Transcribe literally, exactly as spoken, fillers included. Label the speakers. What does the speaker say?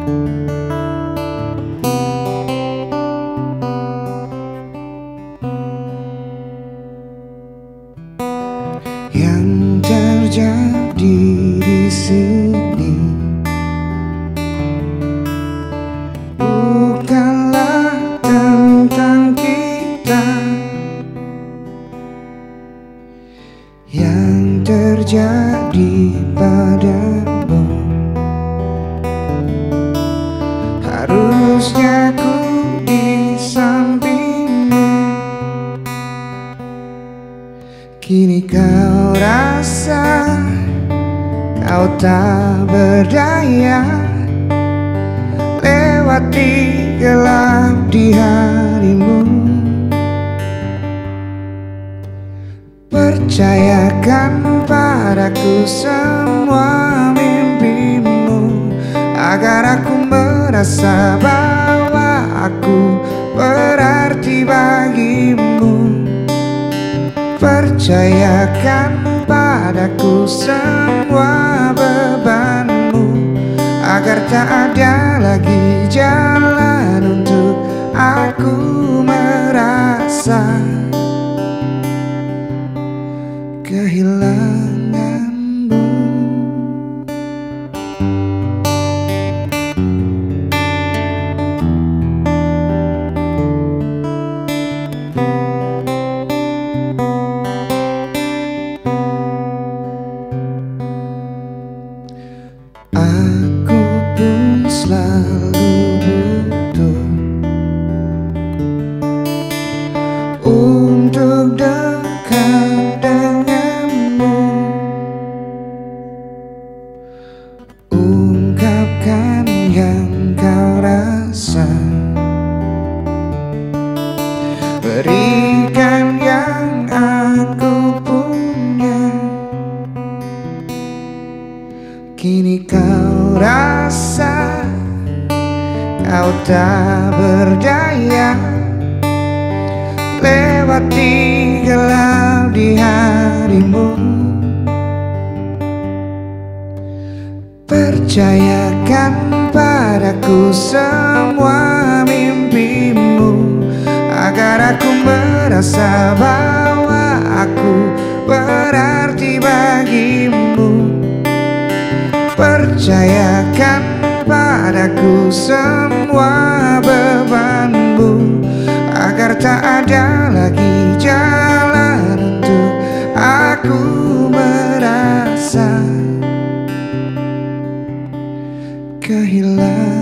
Speaker 1: Yang terjadi di sini bukanlah tentang kita. Yang terjadi padamu harusnya ku di sampingmu. Kini kau rasa kau tak berdaya lewati gelap di harimu. Percayakan padaku semua mimpimu, agar aku merasa bahwa aku berarti bagimu. Percayakan padaku semua bebanmu, agar tak ada lagi jalan untuk aku merasa kehilanganmu. Aku pun selalu butuh untuk dekat denganmu, ungkapkan yang kau rasa, berikan yang aku punya. Kini kau rasa kau tak berdaya lewati gelap di harimu. Percayakan padaku semua mimpimu, agar aku merasa bahwa aku berarti bagimu. Percayakan padaku semua bebanmu, agar tak ada lagi jalan untuk aku merasa kehilangan.